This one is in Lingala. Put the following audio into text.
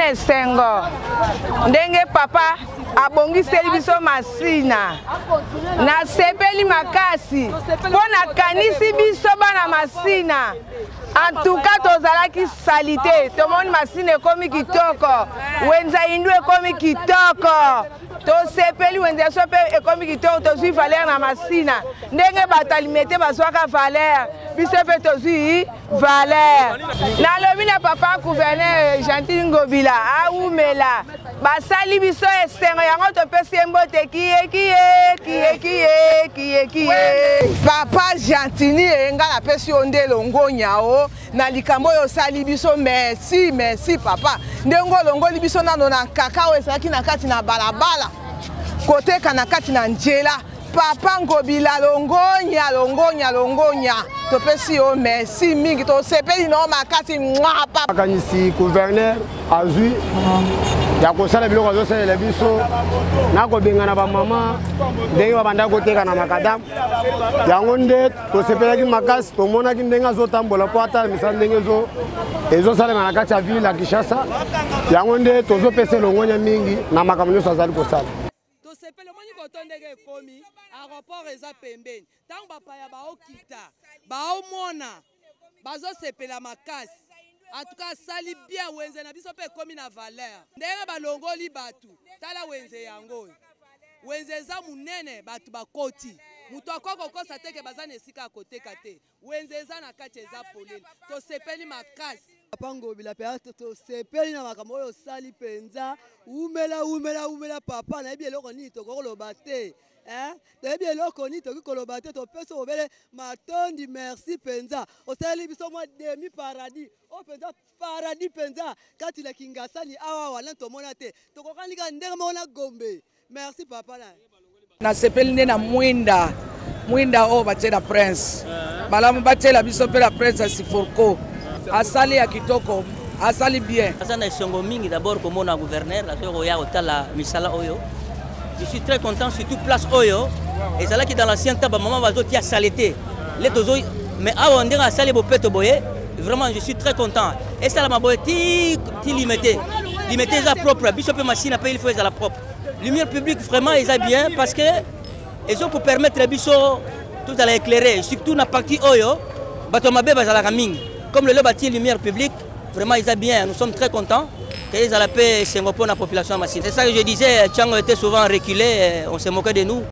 na esengo ndenge papa abongiseli biso masina na sepeli makasi pona kanisi biso bana masina. En tout cas, tozalaki salité. Tomoni masina ekomi kitoko. Wenza indu ekomi kitoko. Tosepeli wenza sope ekomi kitoko. Tozui valeur na masina. Ndenge batalimete bazwaka valeur. Biso pe tozui valeur. Nalobi na papa gouverneur Gentil Ngobila aumela. Basali biso esengo yango topesi mbote kiye. Papa Gentini enga la pesi onde longonya o na likambo yo sali biso merci papa. Ndengo longo libiso nano na kakao esaki na kati na balabala. Kote kana kati na njela. Papa Ngobila longonya. Topesi o merci mingi to sepeli no makasi mwa papa. Kanisi gouverneur azui ya kosala biloko azosala biso nako bengana ba mama ndenge babanda koteka na makadam yango nde tosepelaki makasi tomonaki ndenge azotambola po ata misala ndenge ezosalema na kati ya ville ya Kinshasa yango nde tozopesa longonya mingi na makambo nyonso azali kosala. Tosepele moni kotondeke ekomi aéroport eza pembeni ntango bapaya baokita baomona bazosepela makasi. En tout cas, sali bien wenze na biso pe komi na valeur. Ndenge balongoli batu, tala wenze yango. Wenze za munene batu bakoti. Mutu akoko kosa teke bazana esika koteka te. Wenze za na kati eza polele. To sepeli makasi. Papa Ngobila pe to sepeli na makambo oyo sali penza. Umela papa na ebi eloko nini to koloba te. Tebi eloko ni toki koloba te to peso obele matondi merci penza. Osali biso mwa demi paradis. O penza paradis penza kati la kingasani awa wala to mona te. To kokani ka ndenge mona Gombe. Merci papa na. Na sepeli nde na mwinda o batela prince. Balamu batela biso pe la prince Siforko. Asali ya kitoko. Asali bien. Asana esongo mingi d'abord comme on a gouverneur la soko ya otala misala oyo. Je suis très content surtout place Oyo et c'est là qui dans l'ancien temps maman va zotia saleté les tozo mais avant on dirait sale bopeto boye vraiment je suis très content et ça la maboye ti limité ça propre biso machine après il faut la propre lumière publique vraiment ils a bien parce que ils ont pour permettre biso tout à l'éclairer surtout na partie Oyo bato mabe bazala kaming comme le bâti lumière publique vraiment ils a bien nous sommes très contents. Ils ont la paix, c'est la population massive. C'est ça que je disais, Tchang était souvent reculé, on se moquait de nous.